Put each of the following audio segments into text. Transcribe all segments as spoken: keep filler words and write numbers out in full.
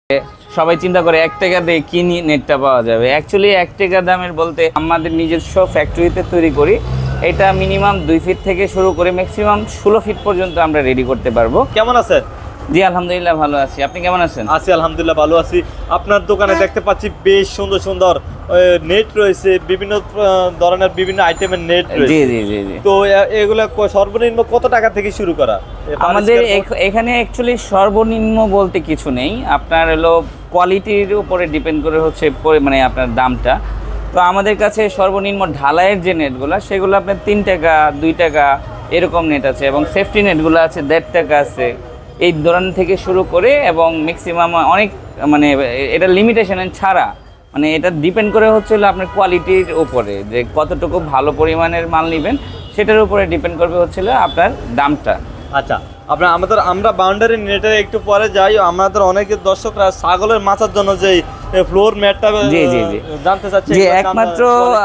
সবাই চিন্তা করে এক টাকা দিয়ে কি নেটটা পাওয়া যাবে। অ্যাকচুয়ালি এক টাকা দামের বলতে আমাদের নিজস্ব ফ্যাক্টরিতে তৈরি করি। এটা মিনিমাম দুই ফিট থেকে শুরু করে ম্যাক্সিমাম ষোলো ফিট পর্যন্ত আমরা রেডি করতে পারবো। কেমন আছেন? জি আলহামদুলিল্লাহ ভালো আছি, আপনি কেমন আছেন? আছি আলহামদুলিল্লাহ ভালো আছি। আপনার দোকানে দেখতে পাচ্ছি বেশ সুন্দর সুন্দর নেট রয়েছে, বিভিন্ন ধরনের বিভিন্ন আইটেমের নেট রয়েছে। জি জি জি জি। তো এগুলো সর্বনিম্ন কত টাকা থেকে শুরু করা? আমাদের এখানে অ্যাকচুয়ালি সর্বনিম্ন বলতে কিছু নেই, আপনার হলো কোয়ালিটির উপরে ডিপেন্ড করে হচ্ছে মানে আপনার দামটা। তো আমাদের কাছে সর্বনিম্ন ঢালাইয়ের যে নেটগুলো সেগুলো আপনার তিন টাকা দুই টাকা এরকম নেট আছে, এবং সেফটি নেটগুলো আছে দেড় টাকা আছে, এই ধরনের থেকে শুরু করে এবং ম্যাক্সিমাম অনেক মানে এটা লিমিটেশন ছাড়া মানে এটা ডিপেন্ড করে হচ্ছিল আপনার কোয়ালিটির উপরে, যে কতটুকু ভালো পরিমাণের মাল নেবেন সেটার উপরে ডিপেন্ড করবে হচ্ছিল আপনার দামটা। আচ্ছা, আপনার আমাদের আমরা বাউন্ডারি নেটে একটু পরে যাই। আমাদের অনেক দর্শকরা ছাগলের মাচার জন্য যে ফ্লোর ম্যাটটা জি জি জি জানতে চাচ্ছি। যে একমাত্র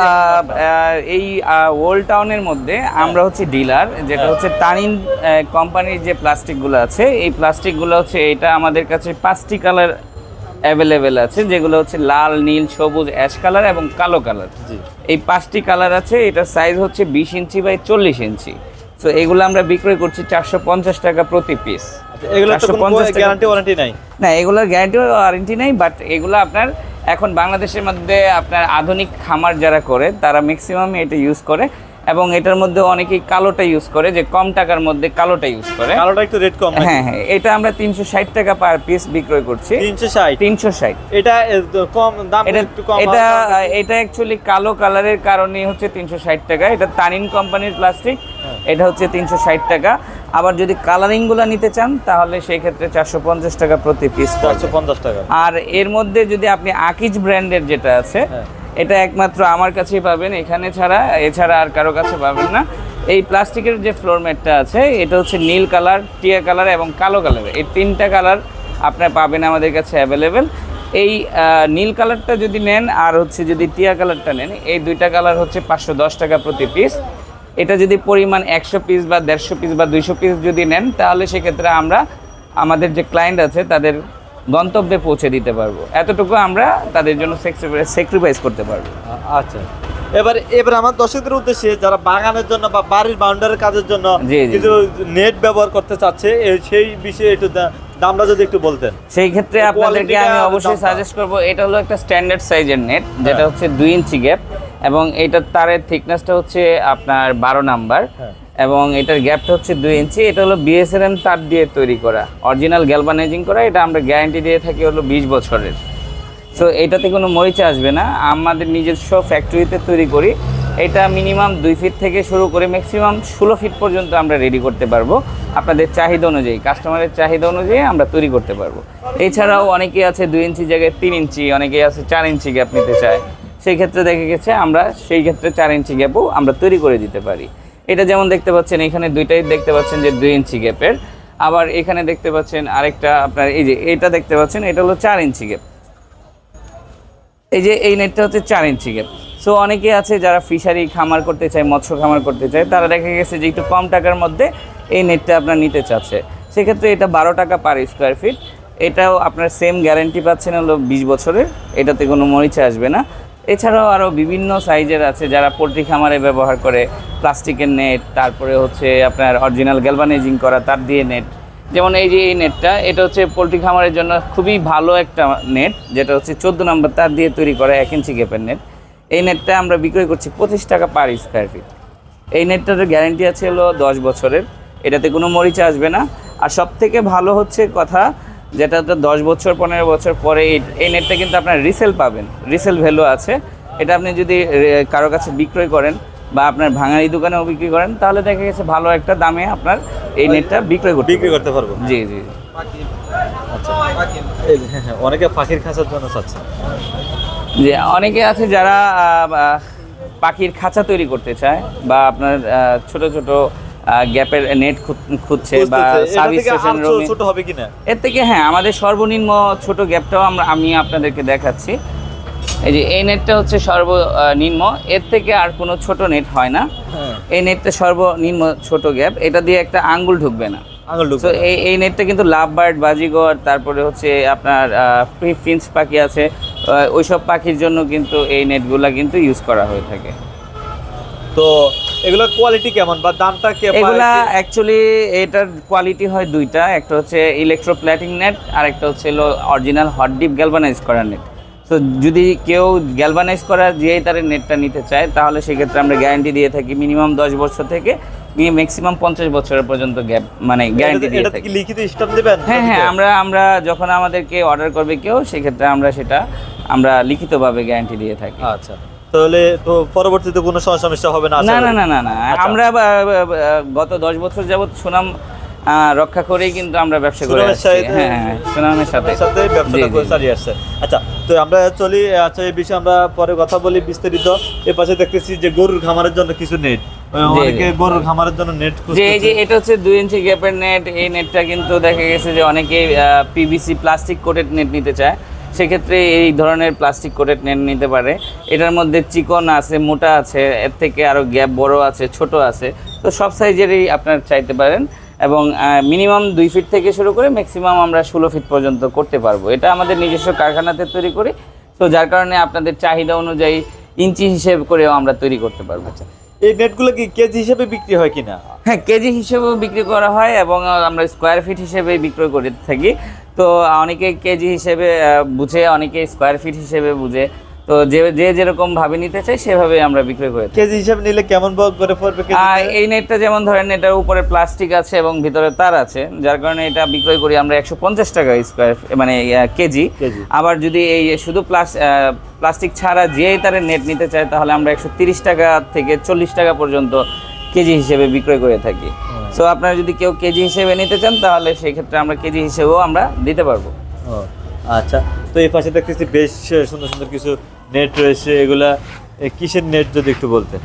এই ওল্ড টাউনের মধ্যে আমরা হচ্ছে ডিলার, যেটা হচ্ছে তানিন কোম্পানির যে প্লাস্টিকগুলো আছে, এই প্লাস্টিকগুলো হচ্ছে এটা আমাদের কাছে পাঁচটি কালার অ্যাভেলেবেল আছে, যেগুলো হচ্ছে লাল, নীল, সবুজ, অ্যাশ কালার এবং কালো কালার। এই পাঁচটি কালার আছে। এটার সাইজ হচ্ছে বিশ ইঞ্চি বাই চল্লিশ ইঞ্চি। তো এগুলো আমরা বিক্রয় করছি চারশো পঞ্চাশ টাকা প্রতি পিস। এগুলো তো কোনো গ্যারান্টি ওয়ারেন্টি নাই? না, এগুলোর গ্যারান্টি ওয়ারেন্টি নাই, বাট এগুলো আপনার এখন বাংলাদেশের মধ্যে আপনার আধুনিক খামার যারা করে তারা ম্যাক্সিমাম এটা ইউজ করে, এবং এটার মধ্যে অনেকেই কালোটা ইউজ করে, যে কম টাকার মধ্যে কালোটা ইউজ করে। কালোটা একটু রেট কম। হ্যাঁ হ্যাঁ, এটা আমরা তিনশো ষাট টাকা পার পিস বিক্রয় করছি। তিনশো ষাট তিনশো ষাট এটা কম দাম, একটু কম। এটা এটা অ্যাকচুয়ালি কালো কালারের কারণেই হচ্ছে তিনশো ষাট টাকা। এটা তানিন কোম্পানির প্লাস্টিক, এটা হচ্ছে তিনশো ষাট টাকা। আবার যদি কালারিংগুলো নিতে চান তাহলে সেই ক্ষেত্রে চারশো পঞ্চাশ টাকা প্রতি পিস। চারশো পঞ্চাশ টাকা। আর এর মধ্যে যদি আপনি আকিজ ব্র্যান্ডের যেটা আছে, এটা একমাত্র আমার কাছেই পাবেন, এখানে ছাড়া এছাড়া আর কারো কাছে পাবেন না। এই প্লাস্টিকের যে ফ্লোর ম্যাটটা আছে এটা হচ্ছে নীল কালার, টিয়া কালার এবং কালো কালার, এই তিনটা কালার আপনার পাবেন আমাদের কাছে অ্যাভেলেবেল। এই নীল কালারটা যদি নেন আর হচ্ছে যদি টিয়া কালারটা নেন, এই দুইটা কালার হচ্ছে পাঁচশো দশ টাকা প্রতি পিস। এটা যদি পরিমাণ একশো পিস বা দেড়শো পিস বা দুইশো পিস যদি নেন তাহলে সেক্ষেত্রে আমরা আমাদের যে ক্লায়েন্ট আছে তাদের গন্তব্যে পৌঁছে দিতে পারবো, এতটুকু আমরা তাদের জন্য স্যাক্রিফাইস করতে পারবো। আচ্ছা, এবার এবার আমার দর্শকদের উদ্দেশ্যে যারা বাগানের জন্য বা বাড়ির বাউন্ডারির কাজের জন্য কিছু নেট ব্যবহার করতে চাচ্ছে, সেই বিষয়ে একটু দামটা যদি একটু বলতেন। সেই ক্ষেত্রে আপনাদেরকে আমি অবশ্যই সাজেস্ট করবো, এটা হলো একটা স্ট্যান্ডার্ড সাইজের নেট, যেটা হচ্ছে দুই ইঞ্চি গ্যাপ, এবং এটার তারের থিকনেসটা হচ্ছে আপনার বারো নাম্বার, এবং এটার গ্যাপটা হচ্ছে দুই ইঞ্চি। এটা হলো বিএসএনএম তার দিয়ে তৈরি করা, অরিজিনাল গ্যালভানাইজিং করা। এটা আমরা গ্যারান্টি দিয়ে থাকি হলো বিশ বছরের। সো এটাতে কোনো মরিচা আসবে না, আমাদের নিজস্ব ফ্যাক্টরিতে তৈরি করি। এটা মিনিমাম দুই ফিট থেকে শুরু করে ম্যাক্সিমাম ষোলো ফিট পর্যন্ত আমরা রেডি করতে পারবো। আপনাদের চাহিদা অনুযায়ী, কাস্টমারের চাহিদা অনুযায়ী আমরা তৈরি করতে পারবো। এছাড়াও অনেকেই আছে দুই ইঞ্চি জায়গায় তিন ইঞ্চি, অনেকেই আছে চার ইঞ্চি গ্যাপ নিতে চায়, সেই ক্ষেত্রে দেখা গেছে আমরা সেই ক্ষেত্রে চার ইঞ্চি গ্যাপও আমরা তৈরি করে দিতে পারি। এটা যেমন দেখতে পাচ্ছেন এখানে দুইটাই দেখতে পাচ্ছেন যে দুই ইঞ্চি গ্যাপের, আবার এখানে দেখতে পাচ্ছেন আরেকটা আপনার এই যে এটা দেখতে পাচ্ছেন এটা হলো চার ইঞ্চি গ্যাপ। এই যে এই নেটটা হচ্ছে চার ইঞ্চি গ্যাপ। সো অনেকে আছে যারা ফিশারি খামার করতে চায়, মৎস্য খামার করতে চায়, তারা দেখা গেছে যে একটু কম টাকার মধ্যে এই নেটটা আপনার নিতে চাচ্ছে, সেক্ষেত্রে এটা বারো টাকা পার স্কোয়ার ফিট। এটাও আপনার সেম গ্যারান্টি পাচ্ছেন হলো বিশ বছরের, এটাতে কোনো মরিচা আসবে না। এছাড়াও আরও বিভিন্ন সাইজের আছে যারা পোলট্রি খামারে ব্যবহার করে, প্লাস্টিকের নেট, তারপরে হচ্ছে আপনার অরিজিনাল গ্যালভানাইজিং করা তার দিয়ে নেট। যেমন এই যে এই নেটটা, এটা হচ্ছে পোলট্রি খামারের জন্য খুবই ভালো একটা নেট, যেটা হচ্ছে চোদ্দো নম্বর তার দিয়ে তৈরি করা এক ইঞ্চি গ্যাপের নেট। এই নেটটা আমরা বিক্রয় করছি পঁচিশ টাকা পার স্কোয়ার ফিট। এই নেটটার গ্যারান্টি আছে হলো দশ বছরের, এটাতে কোনো মরিচা আসবে না। আর সব থেকে ভালো হচ্ছে কথা, যেটা তো দশ বছর পনেরো বছর পরে এই নেটটা কিন্তু আপনার রিসেল পাবেন, রিসেল ভ্যালু আছে। এটা আপনি যদি কারো কাছে বিক্রয় করেন বা আপনার ভাঙারি দোকানেও বিক্রি করেন তাহলে দেখা গেছে ভালো একটা দামে আপনার এই নেটটা বিক্রয় করতে বিক্রি করতে পারবো। জি জি। আচ্ছা, অনেকে পাখির খাঁচার জন্য চাচ্ছে। যে অনেকে আছে যারা পাখির খাঁচা তৈরি করতে চায় বা আপনার ছোট ছোট গ্যাপের নেট খুঁজছে বা সার্ভিস স্টেশন রুমে ছোট হবে কিনা এর থেকে, হ্যাঁ আমাদের সর্বনিম্ন ছোট গ্যাপটাও আমরা আমি আপনাদেরকে দেখাচ্ছি। এই যে এই নেটটা হচ্ছে সর্বনিম্ন, এর থেকে আর কোনো ছোট নেট হয় না। এই নেটটা সর্বনিম্ন ছোট গ্যাপ, এটা দিয়ে একটা আঙ্গুল ঢুকবে না। আঙুল ডুব তো এই এই নেটটা কিন্তু লাভ বার্ড, বাজিগর, তারপরে হচ্ছে আপনার ফিঞ্চ পাখি আছে, ওইসব পাখির জন্য কিন্তু এই নেটগুলা কিন্তু ইউজ করা হয়ে থাকে। তো এগুলোর কোয়ালিটি কেমন বা দামটা কি? এগুলা অ্যাকচুয়ালি এটার কোয়ালিটি হয় দুইটা, একটা হচ্ছে ইলেকট্রোপ্ল্যাটিং নেট আর একটা হচ্ছে হলো অরিজিনাল হট ডিপ গ্যালভানাইজ করা নেট। তো যদি কেউ গ্যালভানাইজ করা যে তার নেটটা নিতে চায় তাহলে সেক্ষেত্রে আমরা গ্যারান্টি দিয়ে থাকি মিনিমাম দশ বছর থেকে নিয়ে ম্যাক্সিমাম পঞ্চাশ বছরের পর্যন্ত গ্যাপ মানে গ্যারান্টি দিয়ে থাকি। লিখিত স্ট্যাম্প দিবেন? হ্যাঁ হ্যাঁ, আমরা আমরা যখন আমাদেরকে অর্ডার করবে কেউ সেক্ষেত্রে আমরা সেটা আমরা লিখিতভাবে গ্যারান্টি দিয়ে থাকি। আচ্ছা, তাহলে তো পরবর্তীতে কোনো সমস্যা হবে না? না না না না না, আমরা গত দশ বছর যাবত সুনাম রক্ষা করেই কিন্তু আমরা ব্যবসা করে আসছি। হ্যাঁ হ্যাঁ, সুনামের সাথে সাথে ব্যবসাটা করে চালিয়ে আসছে। আচ্ছা, তো আমরা চলি। আচ্ছা, এই বিষয়ে আমরা পরে কথা বলি বিস্তারিত। এর পাশে দেখতেছি যে গরুর খামারের জন্য কিছু নেট, অনেকে গরুর খামারের জন্য নেট খুঁজছে। এই যে এটা হচ্ছে দুই ইঞ্চি গ্যাপের নেট। এই নেটটা কিন্তু দেখা গেছে যে অনেকে পিভিসি প্লাস্টিক কোটেড নেট নিতে চায়, সেক্ষেত্রে এই ধরনের প্লাস্টিক কোটেড নেট নিতে পারে। এটার মধ্যে চিকন আছে, মোটা আছে, এর থেকে আরও গ্যাপ বড় আছে, ছোট আছে। তো সব সাইজেরই আপনার চাইতে পারেন এবং মিনিমাম দুই ফিট থেকে শুরু করে ম্যাক্সিমাম আমরা ষোলো ফিট পর্যন্ত করতে পারবো। এটা আমাদের নিজস্ব কারখানাতে তৈরি করি, তো যার কারণে আপনাদের চাহিদা অনুযায়ী ইঞ্চি হিসেব করেও আমরা তৈরি করতে পারবো। আচ্ছা, এই নেটগুলো কি কেজি হিসেবে বিক্রি হয় কিনা? হ্যাঁ, কেজি হিসেবেও বিক্রি করা হয় এবং আমরা স্কোয়ার ফিট হিসেবে বিক্রয় করে থাকি। তো অনেকে কেজি হিসেবে বুঝে, অনেকে স্কোয়ার ফিট হিসেবে বুঝে। তো যে যে যেরকম ভাবে নিতে চাই সেভাবে আমরা বিক্রয় করে থাকি। কেজি হিসেবে নিলে কেমন করে পড়বে? এই নেটটা যেমন ধরেন এটার উপরে প্লাস্টিক আছে এবং ভিতরে তার আছে, যার কারণে এটা বিক্রয় করি আমরা একশো পঞ্চাশ টাকা স্কোয়ার মানে কেজি। আবার যদি এই শুধু প্লাস্টিক ছাড়া যে তারের নেট নিতে চায় তাহলে আমরা একশো তিরিশ টাকা থেকে চল্লিশ টাকা পর্যন্ত কেজি হিসেবে বিক্রয় করে থাকি। সো আপনারা যদি কেউ কেজি হিসেবে নিতে চান তাহলে সেই ক্ষেত্রে আমরা কেজি হিসেবেও আমরা দিতে পারবো। আচ্ছা, তো এই পাশে দেখতেছি বেশ সুন্দর সুন্দর কিছু নেট রয়েছে। এগুলা কিসের নেট যদি একটু বলতেন?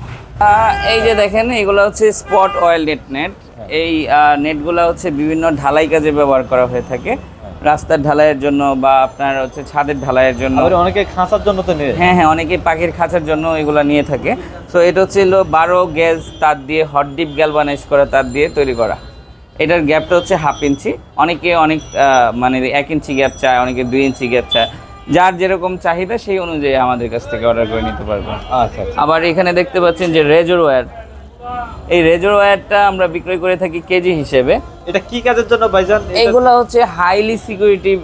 এই যে দেখেন, এগুলো হচ্ছে স্পট অয়েল নেট নেট। এই নেটগুলো হচ্ছে বিভিন্ন ঢালাই কাজে ব্যবহার করা হয়ে থাকে, রাস্তার ঢালাইয়ের জন্য বা আপনার হচ্ছে ছাদের ঢালাইয়ের জন্য। অনেকে খাঁচার জন্য তো নিয়ে, হ্যাঁ হ্যাঁ, অনেকে পাখির খাঁচার জন্য এগুলো নিয়ে থাকে। সো এটা হচ্ছে বারো গেজ তার দিয়ে হট ডিপ গ্যালভানাইজ করা তার দিয়ে তৈরি করা। এটার গ্যাপটা হচ্ছে হাফ ইঞ্চি। অনেকে অনেক মানে এক ইঞ্চি গ্যাপ চায়, অনেকে দুই ইঞ্চি গ্যাপ চায়, যার যেরকম চাহিদা সেই অনুযায়ী আমাদের কাছ থেকে অর্ডার করে নিতে পারবেন। আচ্ছা, আবার এখানে দেখতে পাচ্ছেন যে রেজর ওয়্যার। এই রেজর ওয়্যারটা আমরা বিক্রয় করে থাকি কেজি হিসেবে। এটা কি কাজের জন্য ভাইজান? এগুলো হচ্ছে হাইলি সিকিউরিটি,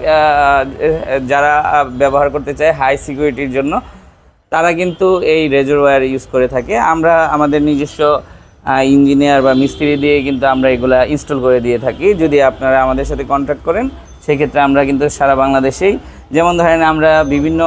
যারা ব্যবহার করতে চায় হাই সিকিউরিটির জন্য তারা কিন্তু এই রেজর ওয়্যার ইউজ করে থাকে। আমরা আমাদের নিজস্ব ইঞ্জিনিয়ার বা মিস্ত্রি দিয়ে কিন্তু আমরা এগুলা ইনস্টল করে দিয়ে থাকি। যদি আপনারা আমাদের সাথে কন্ট্যাক্ট করেন সেক্ষেত্রে আমরা কিন্তু সারা বাংলাদেশেই, যেমন ধরেন আমরা বিভিন্ন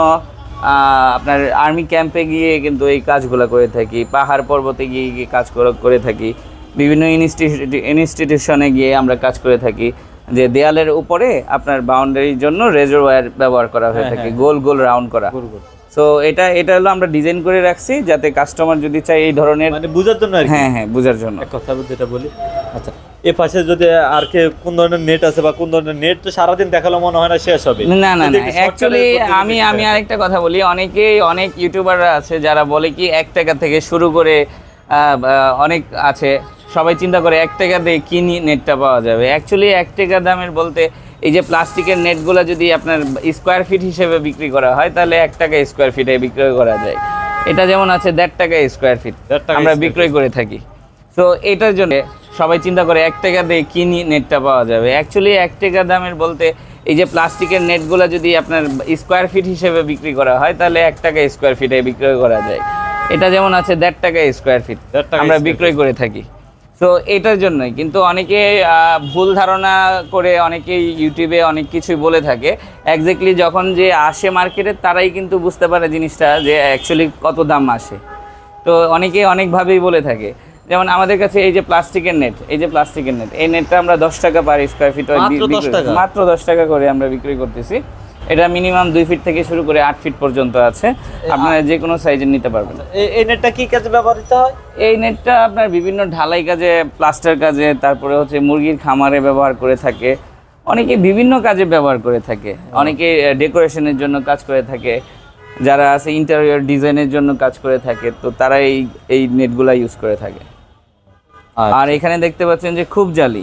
আপনার আর্মি ক্যাম্পে গিয়ে কিন্তু এই কাজগুলো করে থাকি, পাহাড় পর্বতে গিয়ে গিয়ে কাজ করে থাকি, বিভিন্ন ইনস্টিটিউশনে গিয়ে আমরা কাজ করে থাকি যে দেয়ালের উপরে আপনার বাউন্ডারির জন্য রেজর ওয়্যার ব্যবহার করা হয়ে থাকে, গোল গোল রাউন্ড করা। সো এটা এটা হলো আমরা ডিজাইন করে রাখছি যাতে কাস্টমার যদি চাই এই ধরনের, মানে বোঝার জন্য। হ্যাঁ হ্যাঁ, বোঝার জন্য এক কথা যেটা বলি। আচ্ছা, এ পাশে যদি আর কে কোন ধরনের নেট আছে বা কোন ধরনের নেট তো সারাদিন দেখালো মনে হয় না শেষ হবে। না না না, অ্যাকচুয়ালি আমি আমি আরেকটা কথা বলি, অনেকেই অনেক ইউটিউবাররা আছে যারা বলে কি এক টাকা থেকে শুরু করে অনেক আছে, সবাই চিন্তা করে এক টাকা দিয়ে কিনি নেটটা পাওয়া যাবে। অ্যাকচুয়ালি এক টাকা দামের বলতে এই যে প্লাস্টিকের নেটগুলো যদি আপনার স্কোয়ার ফিট হিসেবে বিক্রি করা হয় তাহলে এক টাকা স্কোয়ার ফিটে বিক্রয় করা যায়। এটা যেমন আছে দেড় টাকা স্কোয়ার ফিট আমরা বিক্রয় করে থাকি। তো এটার জন্য সবাই চিন্তা করে এক টাকা দিয়ে কিনি নেটটা পাওয়া যাবে। অ্যাকচুয়ালি এক টাকা দামের বলতে এই যে প্লাস্টিকের নেটগুলো যদি আপনার স্কোয়ার ফিট হিসেবে বিক্রি করা হয় তাহলে এক টাকা স্কোয়ার ফিটে বিক্রয় করা যায়। এটা যেমন আছে দেড় টাকা স্কোয়ার ফিট আমরা বিক্রয় করে থাকি। তো এটার জন্যই কিন্তু অনেকে ভুল ধারণা করে অনেকে ইউটিউবে অনেক কিছুই বলে থাকে, এক্স্যাক্টলি যখন যে আসে মার্কেটে তারাই কিন্তু বুঝতে পারে জিনিসটা যে অ্যাকচুয়ালি কত দাম আসে। তো অনেকে অনেকভাবেই বলে থাকে, যেমন আমাদের কাছে এই যে প্লাস্টিকের নেট, এই যে প্লাস্টিকের নেট, এই নেটটা আমরা দশ টাকা পার স্কোয়ার ফিট মাত্র দশ টাকা করে আমরা বিক্রি করতেছি। এটা মিনিমাম দুই ফিট থেকে শুরু করে আট ফিট পর্যন্ত আছে, আপনারা যে কোনো সাইজের নিতে পারবেন। এই নেটটা কি কাজে ব্যবহৃত হয়? এই নেটটা আপনার বিভিন্ন ঢালাই কাজে, প্লাস্টার কাজে, তারপরে হচ্ছে মুরগির খামারে ব্যবহার করে থাকে, অনেকে বিভিন্ন কাজে ব্যবহার করে থাকে, অনেকে ডেকোরেশনের জন্য কাজ করে থাকে, যারা আছে ইন্টেরিয়র ডিজাইনের জন্য কাজ করে থাকে, তো তারা এই এই নেটগুলা ইউজ করে থাকে। আর এখানে দেখতে পাচ্ছেন যে খুব জালি,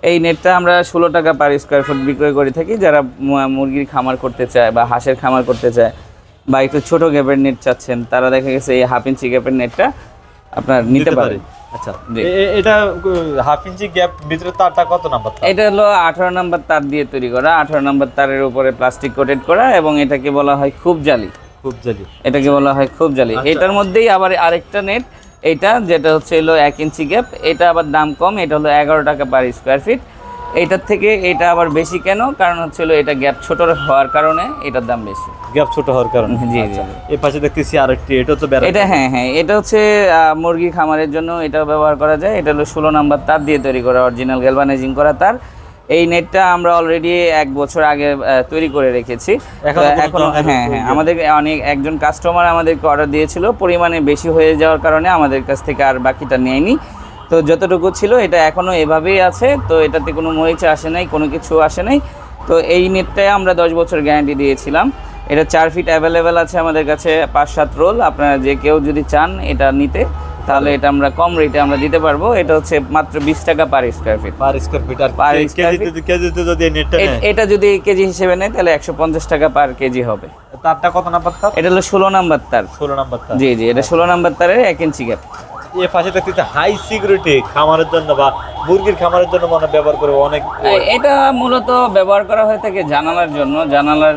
এই নেটটা আমরা ষোলো টাকা পার স্কোয়ার ফুট বিক্রয় করে থাকি। যারা মুরগির খামার করতে চায় বা হাঁসের খামার করতে চায় বা একটু ছোট গ্যাপের নেট চাচ্ছেন, তারা দেখা গেছে এই হাফ ইঞ্চি গ্যাপের নেটটা আপনার নিতে পারে। আচ্ছা, এটা হাফ ইঞ্চি গ্যাপ ভিতরে তারটা কত নাম্বার? এটা হলো আঠারো নাম্বার তার দিয়ে তৈরি করা, আঠারো নাম্বার তারের উপরে প্লাস্টিক কোটেড করা, এবং এটাকে বলা হয় খুব জালি। খুব জালি এটাকে বলা হয় খুব জালি। এটার মধ্যেই আবার আরেকটা নেট, এটা যেটা হচ্ছে হলো এক ইঞ্চি গ্যাপ, এটা আবার দাম কম, এটা হলো এগারো টাকা পার স্কোয়ার ফিট। এইটার থেকে এটা আবার বেশি কেন? কারণ হচ্ছে হলো এটা গ্যাপ ছোট হওয়ার কারণে এটার দাম বেশি। গ্যাপ ছোট হওয়ার কারণে, জি জি। এই পাশে দেখতেছি আরেকটি, এটা তো এটা হ্যাঁ হ্যাঁ এটা হচ্ছে মুরগি খামারের জন্য এটাও ব্যবহার করা যায়। এটা হলো ষোলো নাম্বার তার দিয়ে তৈরি করা, অরিজিনাল গ্যালভানাইজিং করা তার। এই নেটটা আমরা অলরেডি এক বছর আগে তৈরি করে রেখেছি এখনো। হ্যাঁ হ্যাঁ আমাদের অনেক একজন কাস্টমার আমাদেরকে অর্ডার দিয়েছিল, পরিমাণে বেশি হয়ে যাওয়ার কারণে আমাদের কাছ থেকে আর বাকিটা নেয়নি। তো যতটুকু ছিল এটা এখনও এভাবেই আছে। তো এটাতে কোনো মরিচা আসে নাই, কোনো কিছু আসে নাই। তো এই নেটটায় আমরা দশ বছর গ্যারান্টি দিয়েছিলাম। এটা চার ফিট অ্যাভেলেবেল আছে আমাদের কাছে, পাঁচ সাত রোল। আপনারা যে কেউ যদি চান এটা নিতে, তাহলে এটা আমরা কম রেটে আমরা দিতে পারবো। এটা হচ্ছে মাত্র বিশ টাকা per square feet. Per square feet আর পার কেজিতে যদি নেটটা নেয়, এটা যদি কেজি হিসেবে নেয় তাহলে একশো পঞ্চাশ টাকা পার কেজি হবে। তারটা কত নাম্বার তার? এটা হলো ষোলো নাম্বার তার। ষোলো নাম্বার তার, জি জি। এটা ষোলো নাম্বার তারের এক ইঞ্চি গ্যাপ। এই পাশে দেখতে হাই সিকিউরিটি খামারের জন্য বা মুরগির খামারের জন্য মানে ব্যবহার করে অনেক। এটা মূলত ব্যবহার করা হয়ে থাকে জানালার জন্য। জানালার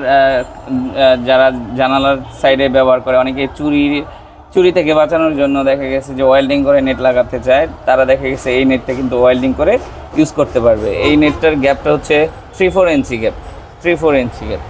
যারা জানালার সাইডে ব্যবহার করে, অনেকে চুরি চুরি থেকে বাঁচানোর জন্য দেখা গেছে যে ওয়েল্ডিং করে নেট লাগাতে চায়, তারা দেখা গেছে এই নেটটা কিন্তু ওয়েল্ডিং করে ইউজ করতে পারবে। এই নেটটার গ্যাপটা হচ্ছে three four inch gap, three four inch gap.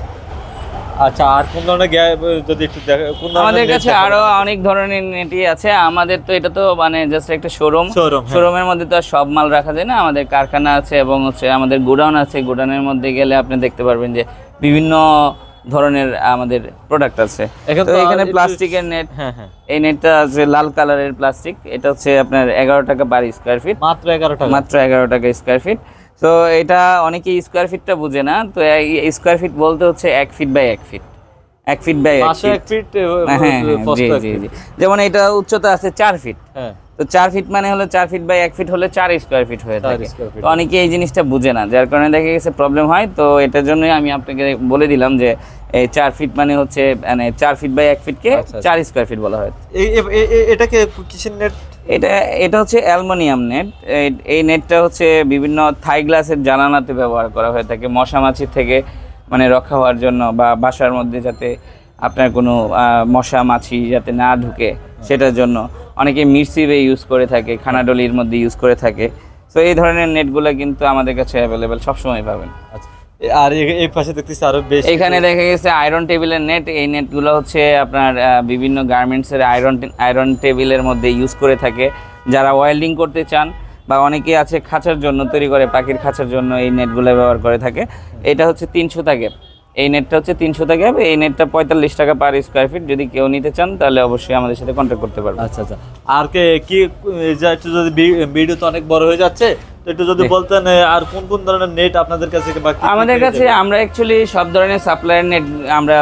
আচ্ছা, আর কোন ধরনের গ্যাপ যদি একটু দেখা? আমাদের কাছে আরো অনেক ধরনের নেটই আছে। আমাদের তো এটা তো মানে জাস্ট একটা শোরুম, শোরুমের মধ্যে তো আর সব মাল রাখা যায় না। আমাদের কারখানা আছে এবং হচ্ছে আমাদের গোডাউন আছে। গোডাউনের মধ্যে গেলে আপনি দেখতে পারবেন যে বিভিন্ন ধরনের আমাদের প্রোডাক্ট আছে। তো এখানে প্লাস্টিকের নেট, হ্যাঁ হ্যাঁ এই নেটটা আছে লাল কালারের প্লাস্টিক। এটা হচ্ছে আপনার এগারো টাকা পার স্কোয়ার ফিট, মাত্র এগারো টাকা মাত্র এগারো টাকা স্কোয়ার ফিট। তো এটা অনেকে স্কোয়ার ফিটটা বুঝে না। তো স্কোয়ার ফিট বলতে হচ্ছে এক ফিট বাই এক ফিট, এক ফিট বাই এক ফিট। হ্যাঁ জি জি জি। যেমন এটা উচ্চতা আছে চার ফিট, তো চার ফিট মানে হলো চার ফিট বাই এক ফিট হলে চার স্কোয়ার ফিট হয়ে থাকে। তো অনেকে এই জিনিসটা বুঝে না, যার কারণে দেখা গেছে প্রবলেম হয়। তো এটার জন্যই আমি আপনাকে বলে দিলাম যে এই চার ফিট মানে হচ্ছে মানে চার ফিট বাই এক ফিটকে চার স্কোয়ার ফিট বলা হয়। এটাকে কিসের নেট? এটা এটা হচ্ছে অ্যালুমিনিয়াম নেট। এই নেটটা হচ্ছে বিভিন্ন থাই গ্লাসের জানালাতে ব্যবহার করা হয়ে থাকে, মশা মাছির থেকে মানে রক্ষা হওয়ার জন্য, বা বাসার মধ্যে যাতে আপনার কোনো মশা মাছি যাতে না ঢুকে সেটার জন্য। অনেকে মিরসিবে ইউজ করে থাকে, খানাডলির মধ্যে ইউজ করে থাকে। তো এই ধরনের নেটগুলো কিন্তু আমাদের কাছে অ্যাভেলেবেল সবসময় পাবেন। আচ্ছা, আর এই পাশে দেখতেছি আরো বেশ, এখানে দেখা গেছে আয়রন টেবিলের নেট। এই নেটগুলো হচ্ছে আপনার বিভিন্ন গার্মেন্টসের আয়রন আয়রন টেবিলের মধ্যে ইউজ করে থাকে। যারা ওয়েল্ডিং করতে চান বা অনেকে আছে খাঁচার জন্য তৈরি করে, পাখির খাঁচার জন্য এই নেটগুলো ব্যবহার করে থাকে। এটা হচ্ছে তিনশো টাকা, এই নেটটা হচ্ছে তিনশো টাকা। এই নেটটা পঁয়তাল্লিশ টাকা পার স্কোয়ার ফিট। যদি কেউ নিতে চান তাহলে অবশ্যই আমাদের সাথে কন্ট্যাক্ট করতে পারবেন। আচ্ছা আচ্ছা। আর কে কি একটু যদি ভিডিও তো অনেক বড় হয়ে যাচ্ছে, তো একটু যদি বলতেন আর কোন কোন ধরনের নেট আপনাদের কাছে? আমাদের কাছে আমরা অ্যাকচুয়ালি সব ধরনের সাপ্লায়ার নেট, আমরা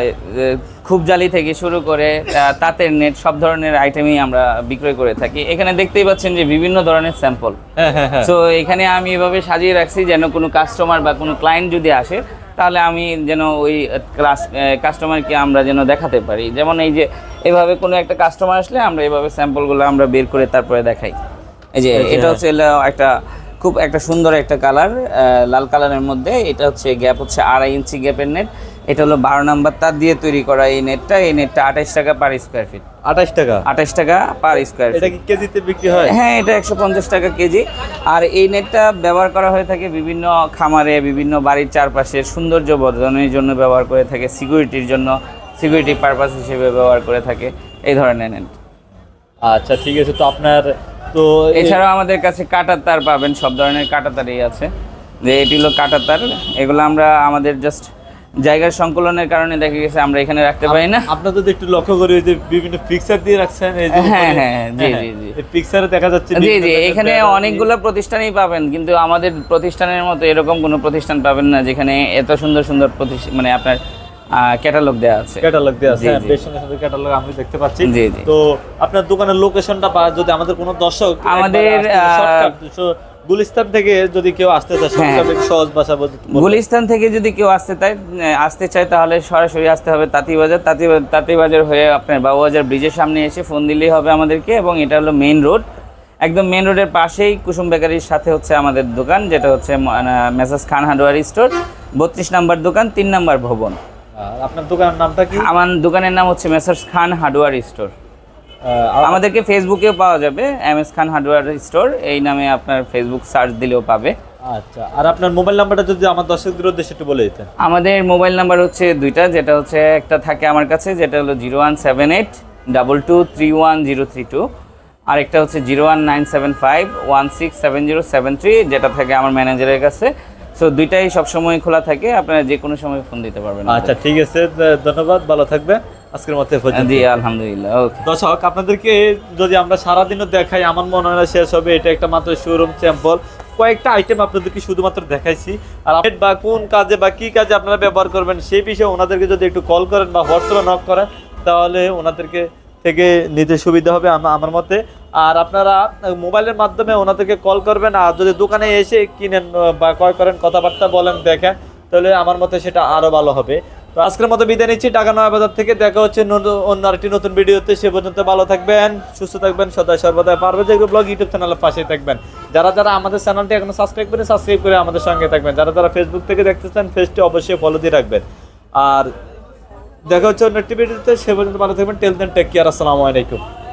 খুব জালি থেকে শুরু করে তাঁতের নেট সব ধরনের আইটেমই আমরা বিক্রয় করে থাকি। এখানে দেখতেই পাচ্ছেন যে বিভিন্ন ধরনের স্যাম্পল। তো এখানে আমি এভাবে সাজিয়ে রাখছি যেন কোনো কাস্টমার বা কোনো ক্লায়েন্ট যদি আসে তাহলে আমি যেন ওই ক্লাস কাস্টমারকে আমরা যেন দেখাতে পারি। যেমন এই যে এভাবে কোনো একটা কাস্টমার আসলে আমরা এভাবে স্যাম্পলগুলো আমরা বের করে তারপরে দেখাই। এই যে এটা হচ্ছে একটা খুব একটা সুন্দর একটা কালার, লাল কালারের মধ্যে। এটা হচ্ছে গ্যাপ হচ্ছে আড়াই ইঞ্চি গ্যাপের নেট। এটা হলো বারো নাম্বার তার দিয়ে তৈরি করা এই নেটটা। এই নেটটা আঠাশ টাকা পার স্কোয়ার ফিট। আঠাশ টাকা আঠাশ টাকা পার স্কোয়ার ফিট। এটা কি কেজিতে বিক্রি হয়? হ্যাঁ, এটা একশো পঞ্চাশ টাকা কেজি। আর এই নেটটা ব্যবহার করা হয়ে থাকে বিভিন্ন খামারে, বিভিন্ন বাড়ির চারপাশে সৌন্দর্য বর্ধনের জন্য ব্যবহার করে থাকে, সিকিউরিটির জন্য, সিকিউরিটি পারপাস হিসেবে ব্যবহার করে থাকে এই ধরনের নেট। আচ্ছা ঠিক আছে। তো আপনার তো এছাড়াও আমাদের কাছে কাঁটার তার পাবেন, সব ধরনের কাঁটা তারই আছে। যে এটি হলো কাঁটার তার, এগুলো আমরা আমাদের জাস্ট জায়গার সংকলনের কারণে দেখা গেছে আমরা এখানে রাখতে পারি না। আপনারা যদি একটু লক্ষ্য করি যে বিভিন্ন পিকচার দিয়ে রাখছেন, এই যে হ্যাঁ হ্যাঁ জি জি জি এই পিকচারে দেখা যাচ্ছে। জি জি, এখানে অনেকগুলো প্রতিষ্ঠানই পাবেন, কিন্তু আমাদের প্রতিষ্ঠানের মতো এরকম কোনো প্রতিষ্ঠান পাবেন না যেখানে এত সুন্দর সুন্দর মানে আপনার ক্যাটালগ দেওয়া আছে। ক্যাটালগ দেওয়া আছে, বেশ সুন্দর সুন্দর ক্যাটালগ আমি দেখতে পাচ্ছি। জি জি। তো আপনার দোকানের লোকেশনটা বা যদি আমাদের কোনো দর্শক আমাদের গুলিস্তান থেকে যদি কেউ আসতে চায় সহজ ভাষা বলতে, গুলিস্তান থেকে যদি কেউ আসতে চায় আসতে চায় তাহলে সরাসরি আসতে হবে তাঁতিবাজার। তাঁতি তাঁতিবাজার হয়ে আপনার বাবুবাজার ব্রিজের সামনে এসে ফোন দিলেই হবে আমাদেরকে, এবং এটা হলো মেইন রোড, একদম মেইন রোডের পাশেই কুসুম বেকারির সাথে হচ্ছে আমাদের দোকান, যেটা হচ্ছে মেসার্স খান হার্ডওয়্যার স্টোর, বত্রিশ নম্বর দোকান, তিন নম্বর ভবন। আপনার দোকানের নামটা কি? আমার দোকানের নাম হচ্ছে মেসার্স খান হার্ডওয়্যার স্টোর। আমাদেরকে ফেসবুকেও পাওয়া যাবে, M S Khan hardware store এই নামে আপনার ফেসবুক সার্চ দিলেও পাবে। আচ্ছা, আর আপনার মোবাইল নাম্বারটা যদি আমার দর্শকদের উদ্দেশ্যে একটু বলে দিতেন। আমাদের মোবাইল নাম্বার হচ্ছে দুইটা, যেটা হচ্ছে একটা থাকে আমার কাছে যেটা হলো zero one seven eight double two three one zero three two, আর একটা হচ্ছে zero one nine seven five one six seven zero seven three, যেটা থাকে আমার ম্যানেজারের কাছে। সো দুইটাই সবসময় খোলা থাকে, আপনারা যে কোনো সময় ফোন দিতে পারবেন। আচ্ছা ঠিক আছে, ধন্যবাদ, ভালো থাকবে। আজকের মতো জি আলহামদুলিল্লাহ। ওকে দর্শক, আপনাদেরকে যদি আমরা সারাদিনও দেখাই আমার মনে হয় না শেষ হবে। এটা একটা মাত্র শোরুম স্যাম্পল, কয়েকটা আইটেম আপনাদেরকে শুধুমাত্র দেখাইছি। আর বা কোন কাজে বা কি কাজে আপনারা ব্যবহার করবেন সেই বিষয়ে ওনাদেরকে যদি একটু কল করেন বা হোয়াটসঅ্যাপে নক করেন তাহলে ওনাদেরকে থেকে নিতে সুবিধা হবে আমার মতে। আর আপনারা মোবাইলের মাধ্যমে ওনাদেরকে কল করবেন, আর যদি দোকানে এসে কিনেন বা ক্রয় করেন, কথাবার্তা বলেন, দেখেন, তাহলে আমার মতে সেটা আরও ভালো হবে। তো আজকের মতো বিদায় নিচ্ছি ঢাকা নয়াবাজার থেকে। দেখা হচ্ছে অন্য আরেকটি নতুন ভিডিওতে। সে পর্যন্ত ভালো থাকবেন, সুস্থ থাকবেন, সদা সর্বদা পারবে যে ব্লগ ইউটিউব চ্যানেলের পাশেই থাকবেন। যারা যারা আমাদের চ্যানেলটি এখনো সাবস্ক্রাইব করে সাবস্ক্রাইব করে আমাদের সঙ্গে থাকবেন। যারা যারা ফেসবুক থেকে দেখতেছেন পেজটি অবশ্যই ফলো দিয়ে রাখবেন। আর দেখা হচ্ছে অন্য একটি ভিডিওতে। সে পর্যন্ত ভালো থাকবেন। টেল দেন, টেক কেয়ার, আসসালামু আলাইকুম।